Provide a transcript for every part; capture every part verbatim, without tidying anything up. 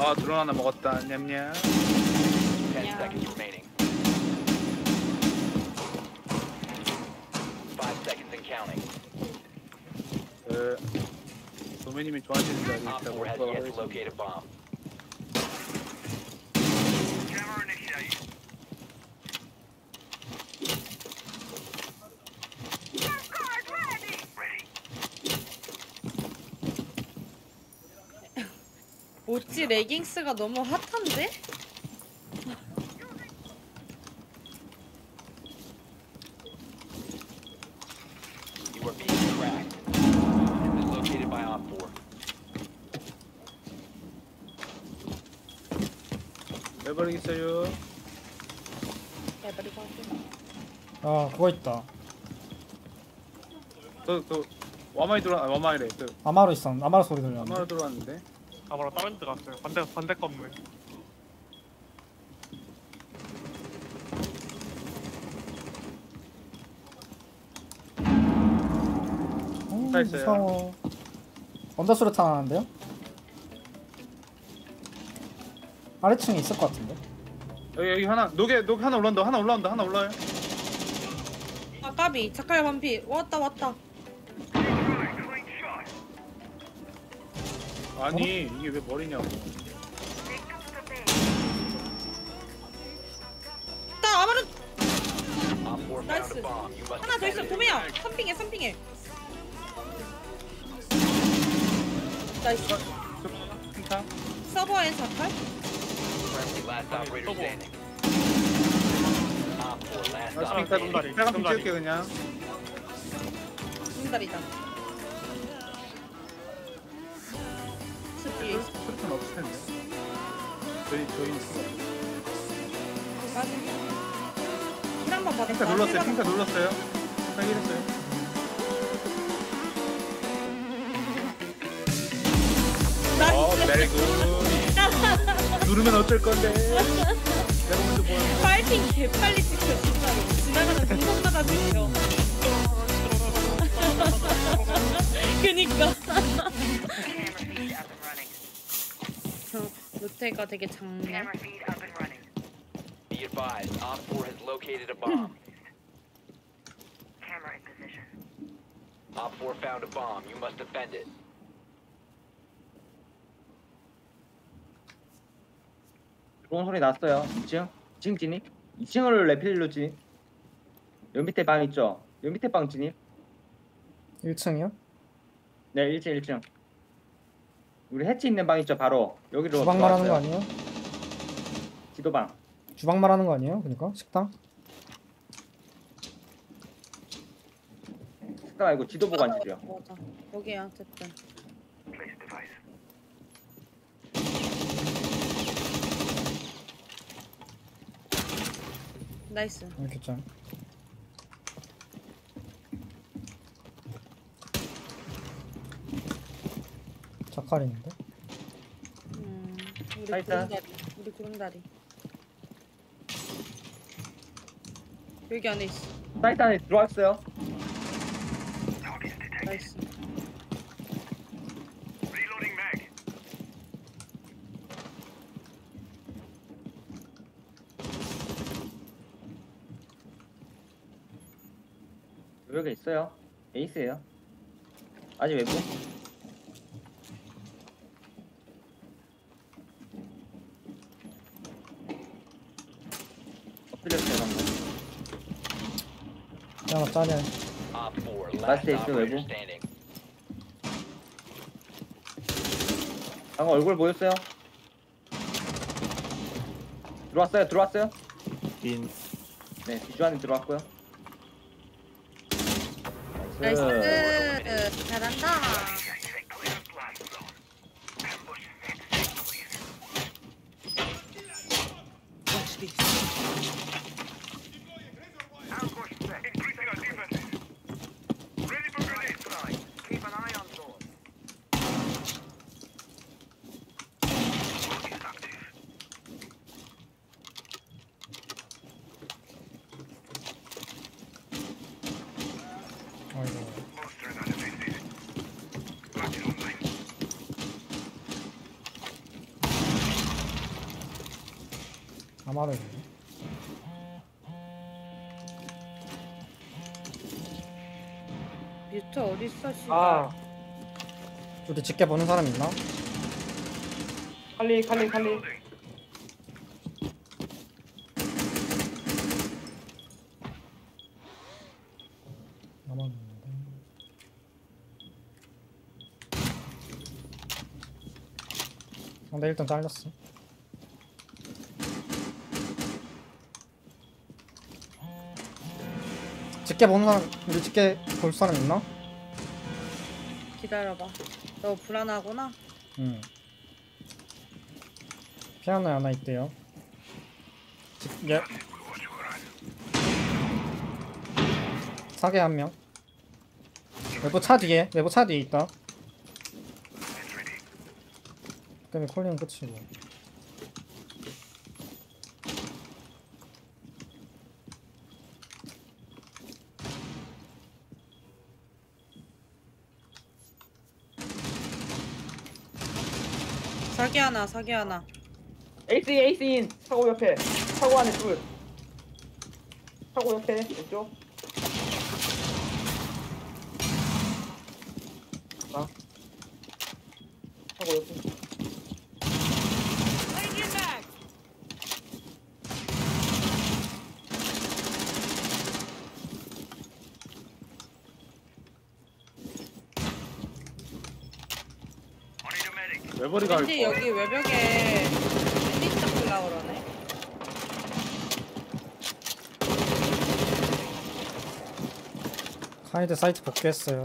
아 드론 하나 먹었다. 냠냠. ten seconds remaining. five seconds and counting. 그 도매님이 좋아하시는 자리 Op 있다고 four has yet to locate a bomb. 모찌 레깅스가 너무 핫한데? You are being tracked. It is located by Op four. 내버리겠어요. 해버리고 할게. 아 그거 있다. 그그 와마이 들어 아 와마이래. 그 아마로 있어. 아마로 소리 들려. 와마로 들어왔는데. 아마로 다른 데 갔어요. 반대 반대 건물. 음, 다 있어요. 무서워. 언더스루탄 하는데요? 아래층에 있을 것 같은데. 여기 여기 하나 녹에 녹 하나 올라온다. 하나 올라온다. 하나 올라요. 아 까비 자칼 반피 왔다 왔다. 아니 이게 왜 머리냐고. 나 아마르 Op four found 나이스. a bomb. You must 하나 더 있어. defend it. 도매야. 삼핑해 삼핑해. 나이스. 핑카. 서버에 자칼. Friendly last operator standing. Op four last 나 operator. 핑카 똥다리, 핑카 좀 똥다리. 찍을게 그냥. 중다리다. 스피에 있어. 스루탄 없을 텐데. 저희 저희 맞아. 힐 한번 받아. 핑카 눌렀어요. 핑카 눌렀어요. 확인했어요. 어, 나이스. very good. 누르면 어쩔 건데. 내가 먼저 보여. 파이팅 개빨리 찍혀 진짜로. 지나가는 동선마다 찍혀. 그니까. 루테가 되게 작네. Be advised, Op four has located a bomb. Op four found a bomb. You must defend it. 좋은 소리 났어요. 이 층? 이 층 진입? 이 층을 레필로 진입? 여 밑에 방 있죠? 여 밑에 방 진입? 일 층이요? 네, 일 층 일 층. 우리 해치 있는 방 있죠? 바로 여기로 주방 말하는 거 들어왔어요. 아니에요? 지도방. 주방 말하는 거 아니에요? 그러니까 식당? 식당 말고 지도 보고 앉으죠. 맞아. 여기야 어쨌든. 나이스. 이렇게 짠. 자칼 있는데? 음, 우리 사이트. 구름다리. 우리 구름다리. 여기 안에 있어. 사이트 안에 들어왔어요. 나이스. 여기 있어요. 에이스예요. 아직 외부. 엎드렸어요 방금. 하나 짜네. Op four Last last day still operator able. standing. 방금 얼굴 보였어요? 들어왔어요. 들어왔어요? 인. 네, 비주 안에 들어왔고요. 나이스. 나이스. 잘한다. 아이고. 아마도 뮤트 어딨어 씨발. 아 우리 직계 보는 사람 있나? 칼리 칼리 칼리. 아마도 있는데. 상대 일단 잘렸어. 직계 보는 사람, 우리 직계 볼 사람 있나? 기다려봐. 너 불안하구나. 응. 피아노에 하나 있대요. 직계. 사계 한 명. 외부 차 뒤에, 외부 차 뒤에 있다. 그다음에 콜링은 끝이고. 사기 하나, 사기 하나. 에이스 에이스 인. 차고 옆에. 차고 안에 둘. 차고 옆에 왼쪽. 아. 차고 옆에. 외벌이가 할 왠지 거. 여기 외벽에 밴디 잡으려고 그러네. 카이드 사이트 복귀했어요.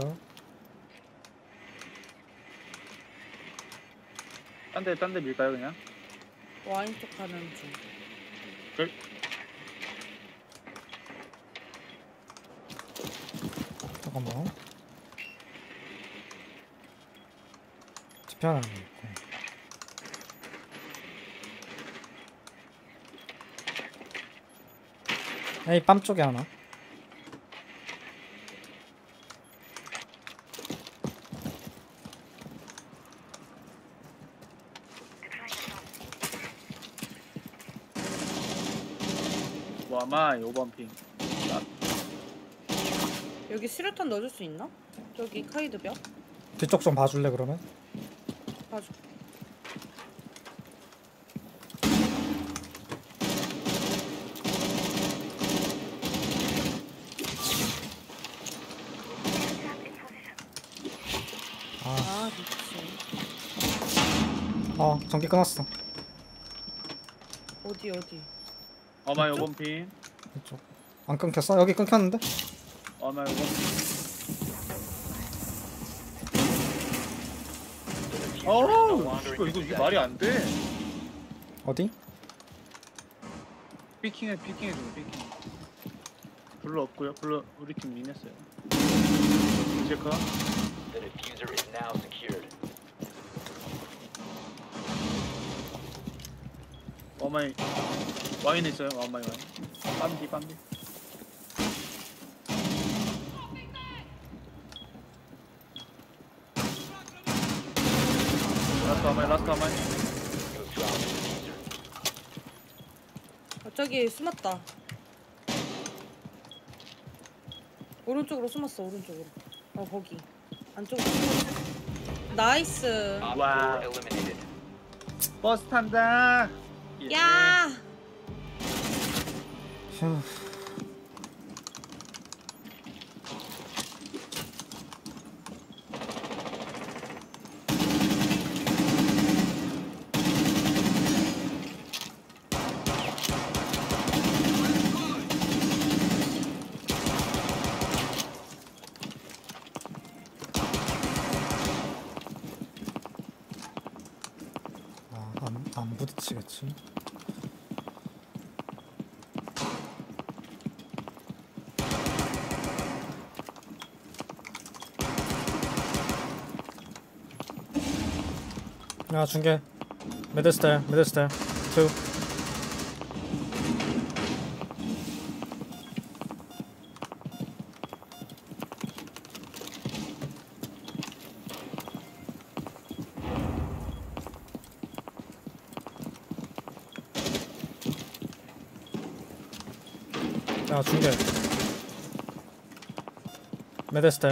딴데 딴 데 밀까요 그냥? 와인 쪽 가는 중. 잠깐만. 집회 하나 있고. 에이 빰 쪽에 하나. 와마 오 번 핑. 여기 수류탄 넣어줄 수 있나? 저기 카이드 벽? 뒤쪽 좀 봐줄래 그러면? 봐줘. 아 미친. 어 전기 끊었어. 어디 어디? 와마 오 번 핑. 이쪽. 안 끊겼어? 여기 끊겼는데? 와마 오 번 핑. 어우 이거 이거 이게 말이 안 돼. 어디? 피킹해 피킹해 줘 피킹. 블루 없고요. 블루 우리 팀 민했어요. 체크. The diffuser is now secured. 와마이 와인 있어요. 와마이 와인. 빰디 빰디. 라스트 와마이 라스트 와마이. You have dropped the diffuser. 어, 저기 숨었다. 오른쪽으로 숨었어 오른쪽으로. 어 거기 안쪽으로 숨었어. 나이스. Op Wow. four eliminated. 버스 탄다. 예. 야. 휴. 아, 안, 안 부딪히겠지. 야 중계 미들스텔 미들스텔 투 야 중계 메데스텔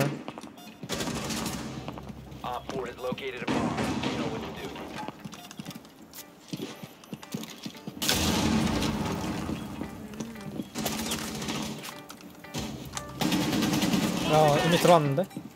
Op four has located a bomb. You know what to do. 야 이미 들어왔는데?